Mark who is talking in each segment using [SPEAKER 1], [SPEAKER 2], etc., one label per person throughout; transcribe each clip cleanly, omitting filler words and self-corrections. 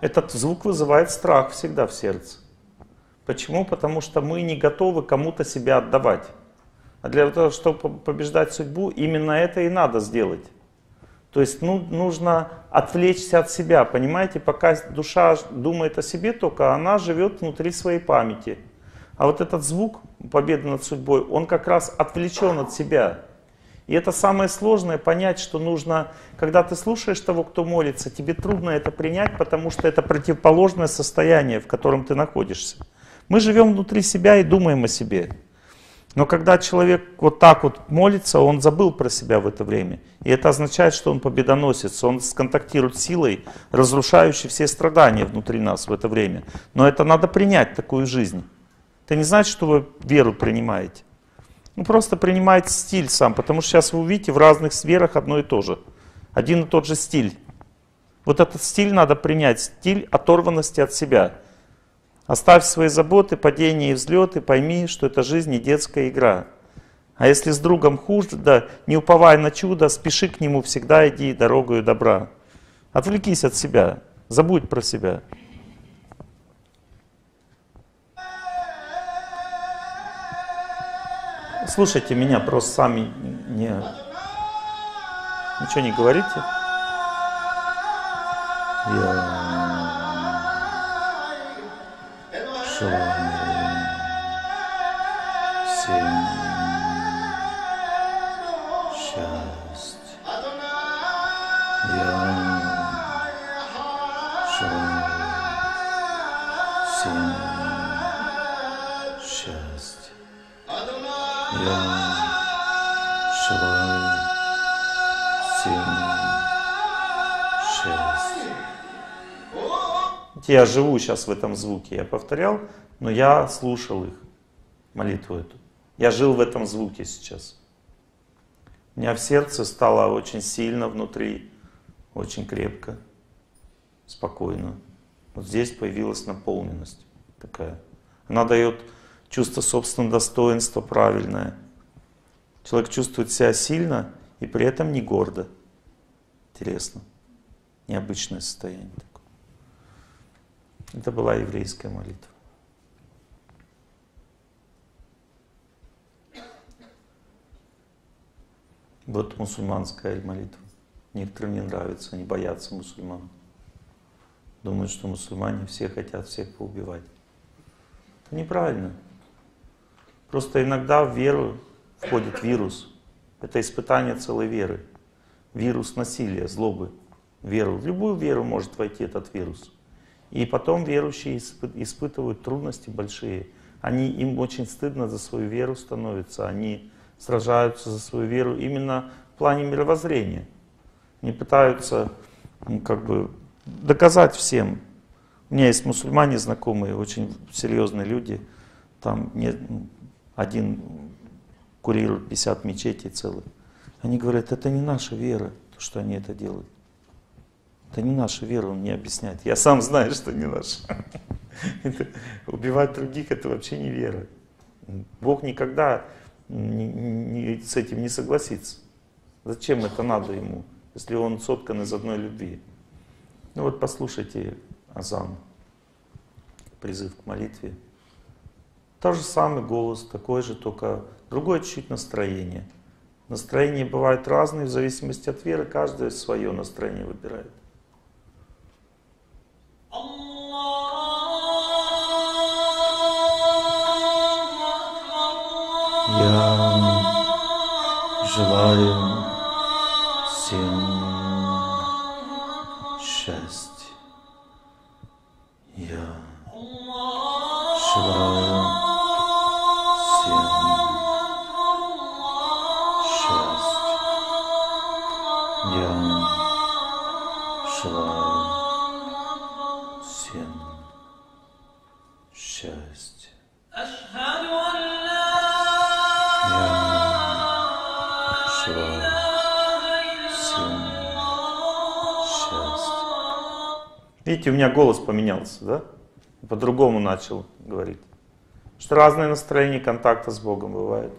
[SPEAKER 1] Этот звук вызывает страх всегда в сердце. Почему? Потому что мы не готовы кому-то себя отдавать. А для того, чтобы побеждать судьбу, именно это и надо сделать. То есть нужно отвлечься от себя, понимаете? Пока душа думает о себе только, она живет внутри своей памяти. А вот этот звук победы над судьбой, он как раз отвлечен от себя. И это самое сложное, понять, что нужно, когда ты слушаешь того, кто молится, тебе трудно это принять, потому что это противоположное состояние, в котором ты находишься. Мы живем внутри себя и думаем о себе. Но когда человек вот так вот молится, он забыл про себя в это время. И это означает, что он победоносец, он сконтактирует с силой, разрушающей все страдания внутри нас в это время. Но это надо принять, такую жизнь. Это не значит, что вы веру принимаете. Ну просто принимайте стиль сам, потому что сейчас вы увидите в разных сферах одно и то же. Один и тот же стиль. Вот этот стиль надо принять, стиль оторванности от себя. Оставь свои заботы, падения и взлеты, пойми, что это жизнь не детская игра. А если с другом хуже, да, не уповай на чудо, спеши к нему, всегда иди дорогою добра. Отвлекись от себя, забудь про себя. Слушайте меня, просто сами ничего не говорите. Я желаю всем счастья. Я желаю всем счастья. Я желаю всем счастья. Я живу сейчас в этом звуке, я повторял, но я слушал их, молитву эту. Я жил в этом звуке сейчас. У меня в сердце стало очень сильно внутри, очень крепко, спокойно. Вот здесь появилась наполненность такая. Она дает чувство собственного достоинства правильное. Человек чувствует себя сильно и при этом не гордо. Интересно. Необычное состояние такое. Это была еврейская молитва. Вот мусульманская молитва. Некоторым не нравится, они боятся мусульман. Думают, что мусульмане все хотят всех поубивать. Это неправильно. Просто иногда в веру входит вирус. Это испытание целой веры. Вирус насилия, злобы. Веру. В любую веру может войти этот вирус. И потом верующие испытывают трудности большие. Им очень стыдно за свою веру становится. Они сражаются за свою веру именно в плане мировоззрения. Они пытаются доказать всем. У меня есть мусульмане знакомые, очень серьезные люди. Там один курирует 50 мечетей целых. Они говорят, это не наша вера, то, что они это делают. Это не наша вера, он не объясняет. Я сам знаю, что не наша. Убивать других — это вообще не вера. Бог никогда с этим не согласится. Зачем это надо ему, если он соткан из одной любви? Ну вот послушайте азан, призыв к молитве. Тот же самый голос, такой же, только другое чуть-чуть настроение. Настроения бывают разные, в зависимости от веры, каждое свое настроение выбирает. Я желаю всем счастья. Я желаю всем счастья. Я желаю всем счастья. Видите, у меня голос поменялся, да? По-другому начал говорить. Что разные настроения контакта с Богом бывают.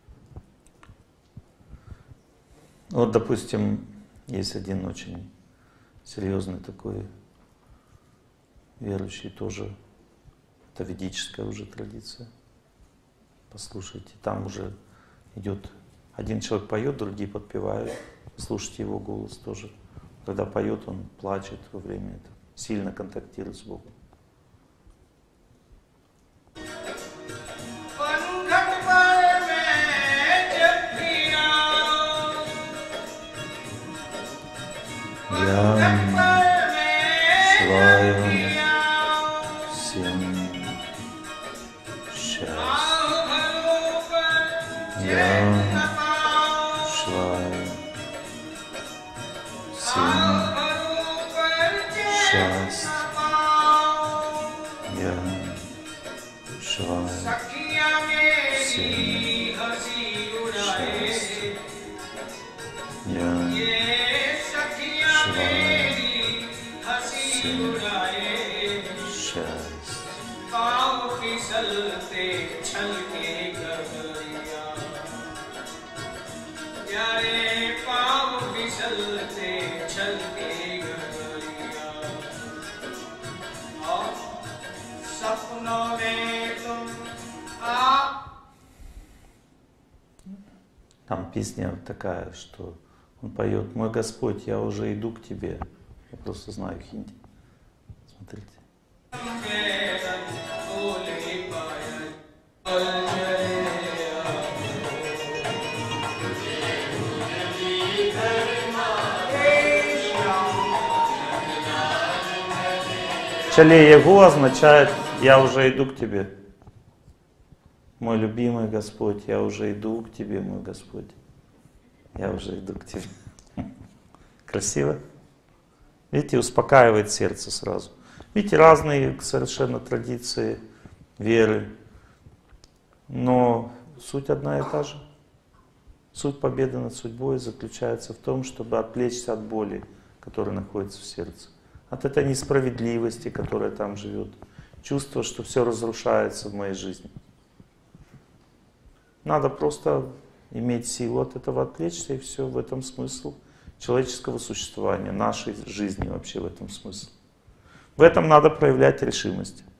[SPEAKER 1] Вот, допустим, есть один очень серьезный такой верующий тоже. Это ведическая уже традиция. Послушайте, там уже идет, один человек поет, другие подпевают. Слушайте его голос тоже. Когда поет, он плачет во время этого, сильно контактирует с Богом. Там песня такая, что он поет: «Мой Господь, я уже иду к тебе». Я просто знаю хинди. Смотрите. Чале Ягу означает «я уже иду к тебе». Мой любимый Господь, я уже иду к тебе, мой Господь. Я уже иду к тебе. Красиво? Видите, успокаивает сердце сразу. Видите, разные совершенно традиции веры. Но суть одна и та же. Суть победы над судьбой заключается в том, чтобы отвлечься от боли, которая находится в сердце. От этой несправедливости, которая там живет. Чувство, что все разрушается в моей жизни. Надо просто иметь силу от этого отвлечься, и все, в этом смысл человеческого существования, нашей жизни вообще в этом смысл. В этом надо проявлять решимость.